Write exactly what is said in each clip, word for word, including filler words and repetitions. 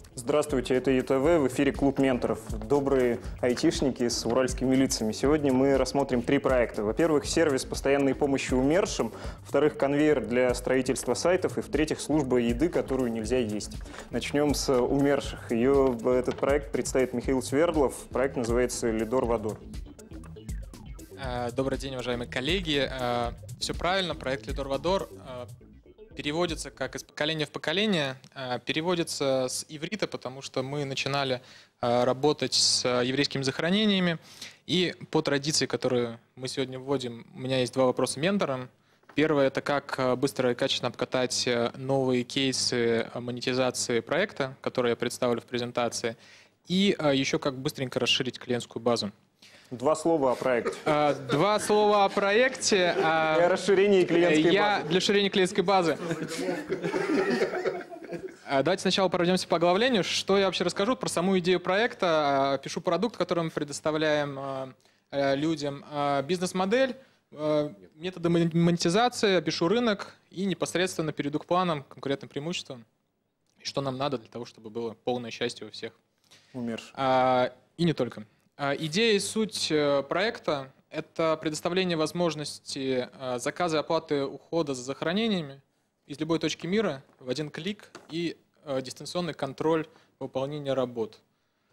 Здравствуйте, это ЮТВ, в эфире Клуб менторов. Добрые айтишники с уральскими лицами. Сегодня мы рассмотрим три проекта. Во-первых, сервис постоянной помощи умершим. Во-вторых, конвейер для строительства сайтов. И в-третьих, служба еды, которую нельзя есть. Начнем с умерших. Ее, этот проект представит Михаил Свердлов. Проект называется «Лидор Водор». Добрый день, уважаемые коллеги. Все правильно, проект «Лидор Водор» переводится как из поколения в поколение, переводится с иврита, потому что мы начинали работать с еврейскими захоронениями. И по традиции, которую мы сегодня вводим, у меня есть два вопроса менторам. Первое – это как быстро и качественно обкатать новые кейсы монетизации проекта, которые я представлю в презентации, и еще как быстренько расширить клиентскую базу. Два слова о проекте. Два слова о проекте. Для расширения клиентской я, базы. Для расширения клиентской базы. Давайте сначала пройдемся по оглавлению. Что я вообще расскажу про саму идею проекта. Пишу продукт, который мы предоставляем людям. Бизнес-модель, методы монетизации, опишу рынок и непосредственно перейду к планам, конкурентным преимуществам. И что нам надо для того, чтобы было полное счастье у всех. Умерших. И не только. Идея и суть проекта – это предоставление возможности заказа и оплаты ухода за захоронениями из любой точки мира в один клик и дистанционный контроль выполнения работ.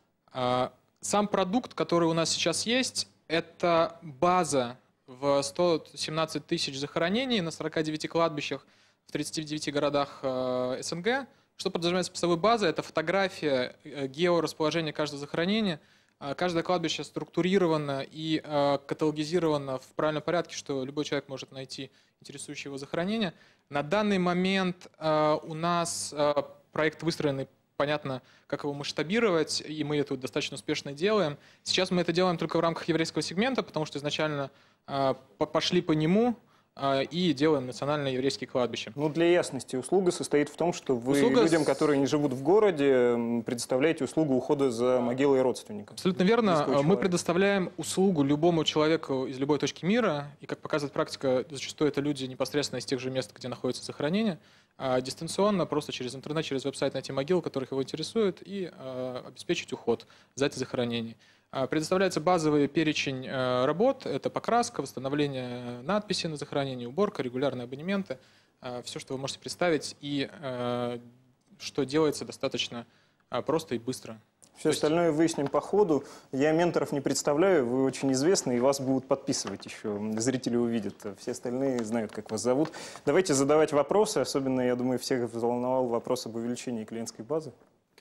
Сам продукт, который у нас сейчас есть, это база в сто семнадцать тысяч захоронений на сорока девяти кладбищах в тридцати девяти городах СНГ. Что подразумевается под собой база? Это фотография георасположения каждого захоронения. Каждое кладбище структурировано и э, каталогизировано в правильном порядке, что любой человек может найти интересующее его захоронение. На данный момент э, у нас э, проект выстроенный, понятно, как его масштабировать, и мы это достаточно успешно делаем. Сейчас мы это делаем только в рамках еврейского сегмента, потому что изначально э, пошли по нему и делаем национальные еврейские кладбища. Ну, для ясности, услуга состоит в том, что вы услуга... людям, которые не живут в городе, предоставляете услугу ухода за могилой родственников. Абсолютно верно. Мы предоставляем услугу любому человеку из любой точки мира, и, как показывает практика, зачастую это люди непосредственно из тех же мест, где находится захоронение, дистанционно, просто через интернет, через веб-сайт найти могилу, которых его интересует, и обеспечить уход за эти захоронения. Предоставляется базовый перечень работ. Это покраска, восстановление надписи на захоронении, уборка, регулярные абонементы. Все, что вы можете представить, и что делается достаточно просто и быстро. Все остальное выясним по ходу. Я менторов не представляю, вы очень известны, и вас будут подписывать еще. Зрители увидят. Все остальные знают, как вас зовут. Давайте задавать вопросы. Особенно, я думаю, всех взволновал вопрос об увеличении клиентской базы.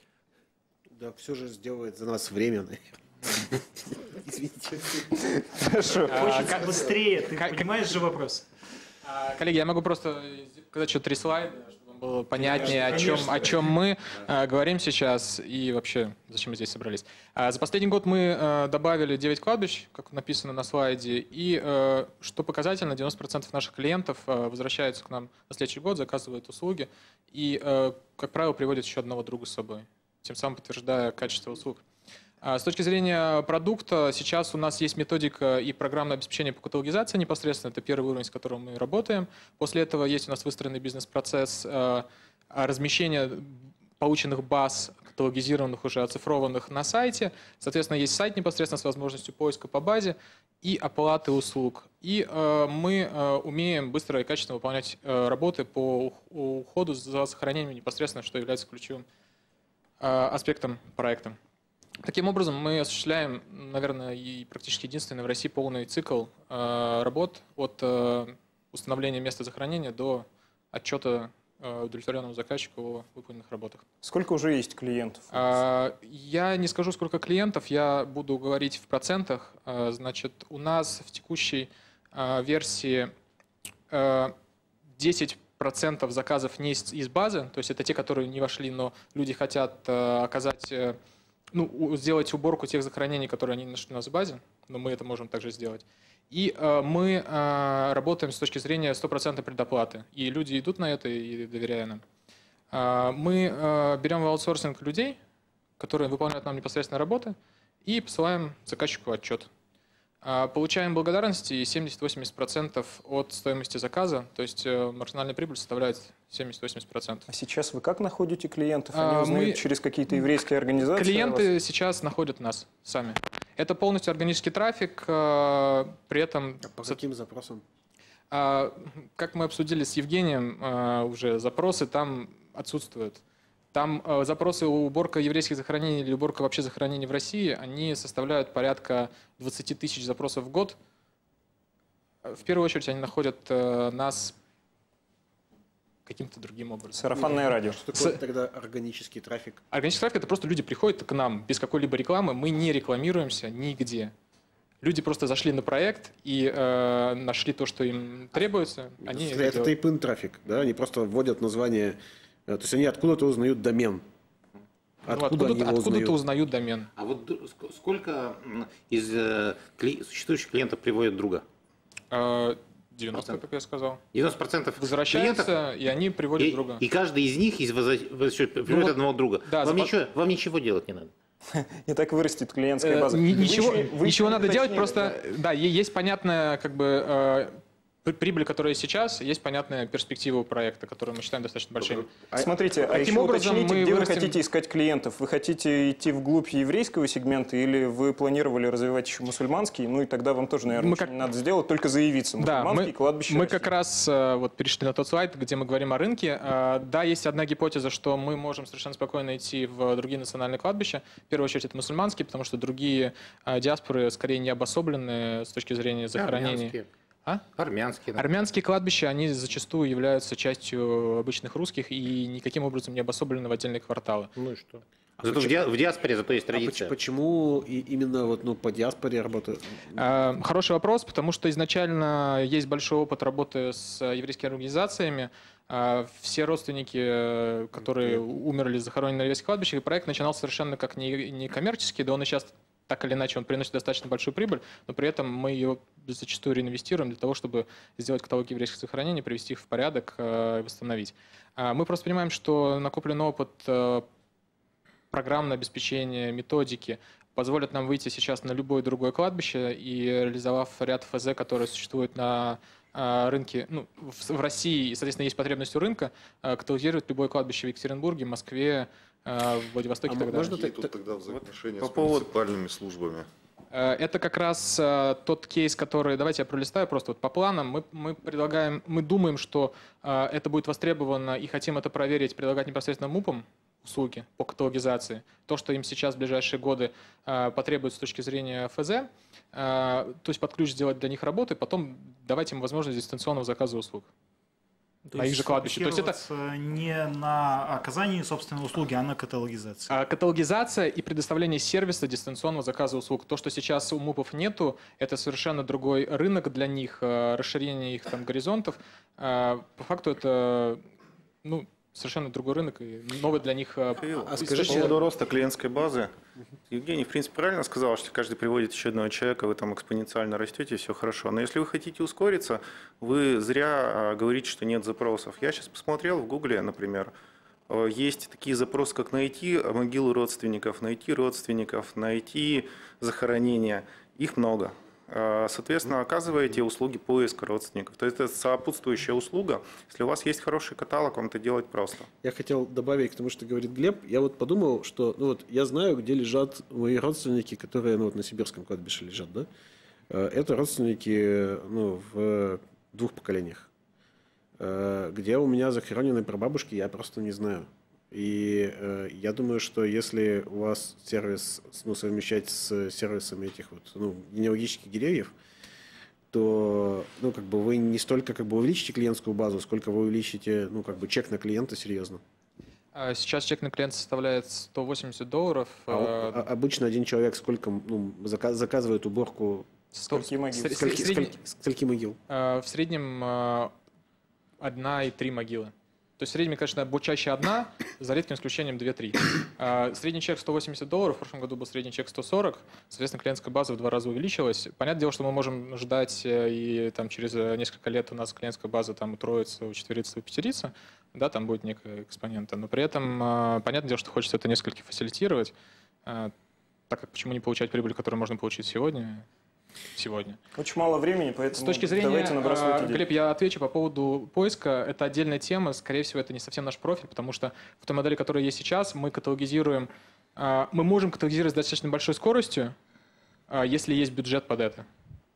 Да, все же сделает за нас время, наверное. Извините. Хорошо. Хочется быстрее, ты понимаешь же вопрос? Коллеги, я могу просто сказать еще три слайда, чтобы вам было понятнее, о чем, о чем мы говорим сейчас и вообще, зачем мы здесь собрались. За последний год мы добавили девять кладбищ, как написано на слайде, и, что показательно, девяносто процентов наших клиентов возвращаются к нам на следующий год, заказывают услуги и, как правило, приводят еще одного друга с собой, тем самым подтверждая качество услуг. С точки зрения продукта, сейчас у нас есть методика и программное обеспечение по каталогизации непосредственно. Это первый уровень, с которым мы работаем. После этого есть у нас выстроенный бизнес-процесс размещения полученных баз, каталогизированных уже, оцифрованных на сайте. Соответственно, есть сайт непосредственно с возможностью поиска по базе и оплаты услуг. И мы умеем быстро и качественно выполнять работы по уходу за захоронением непосредственно, что является ключевым аспектом проекта. Таким образом, мы осуществляем, наверное, и практически единственный в России полный цикл э, работ от э, установления места захоронения до отчета э, удовлетворенному заказчику о выполненных работах. Сколько уже есть клиентов? Э, я не скажу, сколько клиентов, я буду говорить в процентах. Э, значит, у нас в текущей э, версии э, десять процентов заказов не из, из базы, то есть это те, которые не вошли, но люди хотят э, оказать... Э, Ну, сделать уборку тех захоронений, которые они нашли у нас в базе, но мы это можем также сделать. И э, мы э, работаем с точки зрения стопроцентной предоплаты. И люди идут на это и доверяют нам. Э, мы э, берем в аутсорсинг людей, которые выполняют нам непосредственно работы, и посылаем заказчику отчет. Получаем благодарности семьдесят-восемьдесят процентов от стоимости заказа, то есть маржинальная прибыль составляет семьдесят-восемьдесят процентов. А сейчас вы как находите клиентов? Они А, узнают мы... через какие-то еврейские организации? Клиенты сейчас находят нас сами. Это полностью органический трафик, при этом... А по каким запросам? Как мы обсудили с Евгением, уже запросы там отсутствуют. Там э, запросы уборка еврейских захоронений или уборка вообще захоронений в России, они составляют порядка двадцати тысяч запросов в год. В первую очередь они находят э, нас каким-то другим образом. Сарафанное радио. Что такое С... тогда органический трафик? Органический трафик — это просто люди приходят к нам без какой-либо рекламы, мы не рекламируемся нигде. Люди просто зашли на проект и э, нашли то, что им требуется. Они это это тейп-ин трафик, да? Они просто вводят название... То есть они откуда-то узнают домен. Откуда, ну, откуда, откуда узнают? узнают домен. А вот сколько из кли... существующих клиентов приводят друга? девяносто, как я сказал. девяносто процентов возвращаются, клиентов, и они приводят и, друга. И каждый из них из воз... приводит ну, одного друга. Да, вам, за... ничего, вам ничего делать не надо. Не так вырастет клиентская база. Ничего, ничего надо делать, просто да, есть понятная как бы прибыль, которая сейчас, есть понятная перспектива у проекта, которую мы считаем достаточно большими. Смотрите, а еще уточните, где вы хотите искать клиентов? Вы хотите идти вглубь еврейского сегмента или вы планировали развивать еще мусульманский? Ну и тогда вам тоже, наверное, ничего не надо сделать, только заявиться. Мусульманский, кладбище. Мы как раз вот перешли на тот слайд, где мы говорим о рынке. Да, есть одна гипотеза, что мы можем совершенно спокойно идти в другие национальные кладбища. В первую очередь это мусульманские, потому что другие диаспоры скорее не обособлены с точки зрения захоронений. А? Армянские. Да. Армянские кладбища, они зачастую являются частью обычных русских и никаким образом не обособлены в отдельные кварталы. Ну и что? А зато почему? В диаспоре зато есть традиция. А почему именно вот, ну, по диаспоре работают? А, хороший вопрос, потому что изначально есть большой опыт работы с еврейскими организациями. А, все родственники, которые okay. умерли, захоронены на еврейских кладбищах, и проект начинался совершенно как не, не коммерческий, да он и сейчас так или иначе он приносит достаточно большую прибыль, но при этом мы ее зачастую реинвестируем для того, чтобы сделать каталог еврейских захоронений, привести их в порядок и восстановить. Мы просто понимаем, что накопленный опыт программное обеспечение, методики позволят нам выйти сейчас на любое другое кладбище и, реализовав ряд эф зэ, которые существуют на рынке, ну, в России, и, соответственно, есть потребность у рынка, каталогировать любое кладбище в Екатеринбурге, Москве, в Владивостоке а и так далее. Можно тут тогда взаимоотношения вот, с муниципальными службами? Это как раз тот кейс, который, давайте я пролистаю просто вот по планам. Мы, мы предлагаем, мы думаем, что это будет востребовано и хотим это проверить, предлагать непосредственно мупам услуги по каталогизации. То, что им сейчас в ближайшие годы потребуется с точки зрения эф зэ, то есть под ключ сделать для них работы, потом давать им возможность дистанционного заказа услуг. То на их же кладбище. То есть это не на оказании собственной услуги, а на каталогизации. А каталогизация и предоставление сервиса дистанционного заказа услуг. То, что сейчас у мупов нету, это совершенно другой рынок для них, расширение их там горизонтов. По факту это, ну, совершенно другой рынок и новый для них. Кирилл, а скажите, по поводу роста клиентской базы. Евгений, в принципе, правильно сказал, что каждый приводит еще одного человека, вы там экспоненциально растете, все хорошо. Но если вы хотите ускориться, вы зря говорите, что нет запросов. Я сейчас посмотрел в Гугле, например, есть такие запросы, как найти могилу родственников, найти родственников, найти захоронения. Их много. Соответственно, оказываете услуги поиска родственников. То есть это сопутствующая услуга. Если у вас есть хороший каталог, вам это делать просто. Я хотел добавить к тому, что говорит Глеб. Я вот подумал, что ну вот, я знаю, где лежат мои родственники, которые ну, вот на Сибирском кладбище лежат. Да? Это родственники ну, в двух поколениях. Где у меня захоронены прабабушки, я просто не знаю. И э, я думаю, что если у вас сервис ну, совмещать с сервисами этих вот, ну, генеалогических деревьев, то ну, как бы вы не столько как бы увеличите клиентскую базу, сколько вы увеличите ну, как бы чек на клиента серьезно. Сейчас чек на клиента составляет сто восемьдесят долларов. А, а, обычно один человек сколько ну, заказ, заказывает уборку? Скольки могил? Скольки, скольки, скольки могил? В среднем одна и три могилы. То есть в среднем, конечно, чаще одна, за редким исключением две-три. Средний чек сто восемьдесят долларов, в прошлом году был средний чек сто сорок, соответственно, клиентская база в два раза увеличилась. Понятное дело, что мы можем ждать, и там, через несколько лет у нас клиентская база там, утроится, учетверится, упятерится, да, там будет некая экспонента, но при этом понятное дело, что хочется это несколько фасилитировать, так как почему не получать прибыль, которую можно получить сегодня. сегодня. Очень мало времени, поэтому С точки зрения, давайте набрасывать э, идеи. Глеб, я отвечу по поводу поиска. Это отдельная тема, скорее всего, это не совсем наш профиль, потому что в той модели, которая есть сейчас, мы каталогизируем, э, мы можем каталогизировать с достаточно большой скоростью, э, если есть бюджет под это.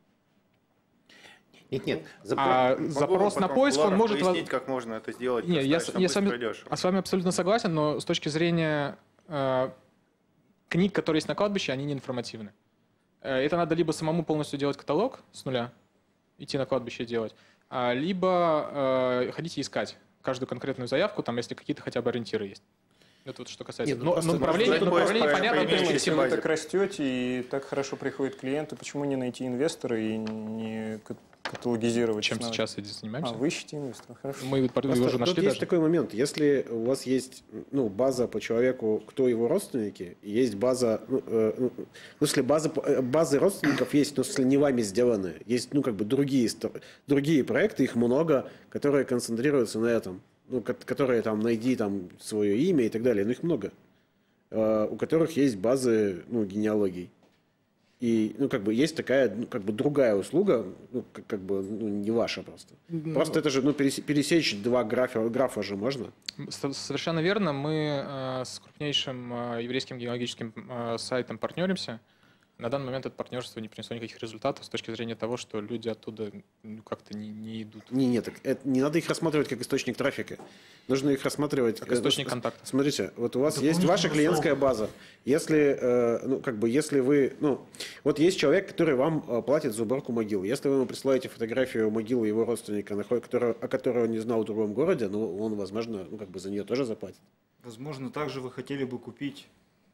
Нет, нет. А Могу запрос вам на потом поиск, он в может... пояснить, как можно это сделать. Не, я, с- достаточно я с, быстро вами, и дешево. а с вами абсолютно согласен, но с точки зрения э, книг, которые есть на кладбище, они не информативны. Э, это надо либо самому полностью делать каталог с нуля, идти на кладбище и делать, а, либо э, ходить и искать каждую конкретную заявку, там, если какие-то хотя бы ориентиры есть. Это вот что касается. Нет, ну но, просто- но направление, просто направление поиск, понятно, поимеющий то есть, Если вы базе. так растете и так хорошо приходят клиенты, почему не найти инвестора и не кат- каталогизировать? чем основы? сейчас этим А, занимаемся. вы ищете инвестора, хорошо. Мы его Просто уже нашли тут есть даже. такой момент. Если у вас есть ну, база по человеку, кто его родственники, и есть база, ну, э, ну, в смысле, база, э, базы родственников есть, но в смысле не вами сделаны. Есть, ну, как бы другие, ст- другие проекты, их много, которые концентрируются на этом. Ну, ко- которые там, найди там свое имя и так далее. Но их много. Э, у которых есть базы, ну, генеалогий. И, ну, как бы, есть такая, ну, как бы, другая услуга, ну, как, как бы, ну, не ваша просто. Просто это же, ну, пересе- пересечь два графа, графа же можно. С- Совершенно верно. Мы э, с крупнейшим э, еврейским генеалогическим э, сайтом партнеримся. На данный момент это партнерство не принесло никаких результатов с точки зрения того, что люди оттуда ну, как-то не, не идут. Не, нет, так это, не надо их рассматривать как источник трафика. Нужно их рассматривать Как э, источник с- контакта. Смотрите, вот у вас есть Дополнительная ваша клиентская услуга. база. Если, э, ну, как бы, если вы, ну, вот есть человек, который вам э, платит за уборку могил. Если вы ему присылаете фотографию могилы его родственника, нахо- которого- о которой он не знал в другом городе, ну, он, возможно, ну, как бы за нее тоже заплатит. Возможно, также вы хотели бы купить.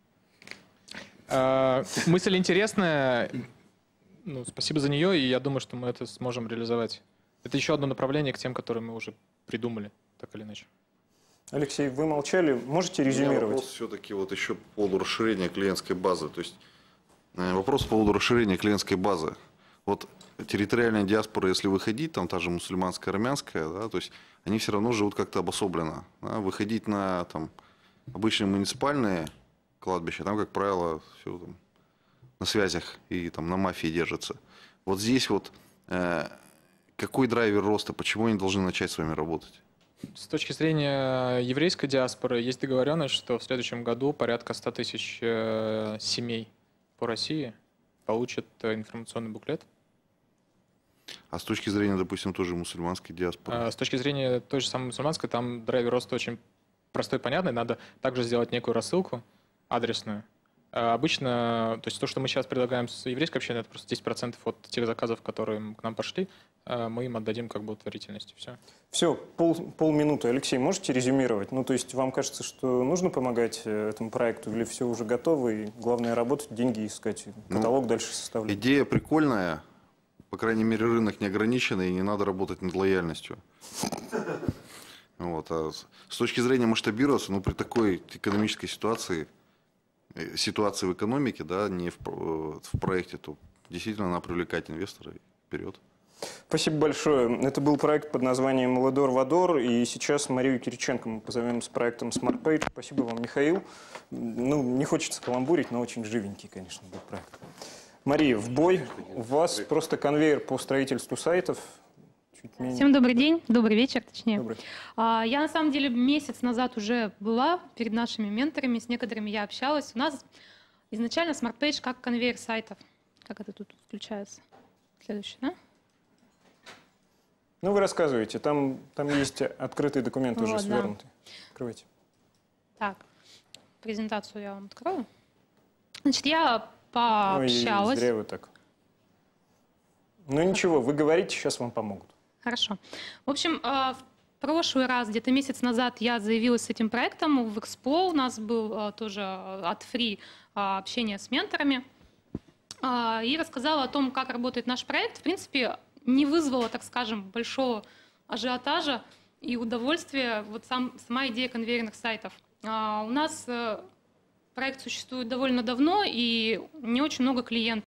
Э, Мысль интересная. Ну, спасибо за нее, и я думаю, что мы это сможем реализовать. Это еще одно направление к тем, которые мы уже придумали, так или иначе. Алексей, вы молчали, можете У меня резюмировать? вопрос все-таки вот еще по поводу расширения клиентской базы. То есть э, вопрос по поводу расширения клиентской базы. Вот территориальная диаспора, если выходить, там та же мусульманская, армянская, да, то есть они все равно живут как-то обособленно. Да, выходить на там, обычные муниципальные кладбища, там, как правило, все там на связях и там на мафии держится. Вот здесь вот э, какой драйвер роста, почему они должны начать с вами работать? С точки зрения еврейской диаспоры есть договоренность, что в следующем году порядка ста тысяч э, семей по России получат э, информационный буклет. А с точки зрения, допустим, тоже мусульманской диаспоры? А с точки зрения той же самой мусульманской, там драйвер роста очень простой, понятный. Надо также сделать некую рассылку адресную. А обычно, то есть то, что мы сейчас предлагаем с еврейской общиной, это просто десять процентов от тех заказов, которые к нам пошли, а мы им отдадим как благотворительность. Все. Все, пол, полминуты. Алексей, можете резюмировать? Ну, то есть вам кажется, что нужно помогать э, этому проекту, или все уже готово, и главное работать, деньги искать, и каталог дальше составлять? Идея прикольная, по крайней мере, рынок не ограниченный, и не надо работать над лояльностью. Вот. А с- с точки зрения масштабироваться, ну, при такой экономической ситуации, э, ситуации в экономике, да, не в, про- в проекте, то действительно надо привлекать инвестора и вперед. Спасибо большое. Это был проект под названием «Молодор Водор», и сейчас Марию Кириченко мы позовем с проектом Smart Page. Спасибо вам, Михаил. Ну, не хочется каламбурить, но очень живенький, конечно, был проект. Мария, в бой. У вас просто конвейер по строительству сайтов. Чуть менее. Всем добрый день, добрый вечер, точнее. Добрый. А, Я на самом деле месяц назад уже была перед нашими менторами, с некоторыми я общалась. У нас изначально Smart Page как конвейер сайтов. Как это тут включается? Следующий, да? Ну, вы рассказываете. Там, там есть открытый документ уже Вот, да. свернутый. Открывайте. Так, презентацию я вам открою. Значит, я Ой, пообщалась. зря вы так. Ну, ничего, вы говорите, сейчас вам помогут. Хорошо. В общем, э, в прошлый раз, где-то месяц назад, я заявилась с этим проектом в Экспо. У нас был э, тоже от Free э, общение с менторами. Э, И рассказала о том, как работает наш проект. В принципе, не вызвало, так скажем, большого ажиотажа и удовольствия вот сам, сама идея конвейерных сайтов. Э, У нас э, проект существует довольно давно, и не очень много клиентов.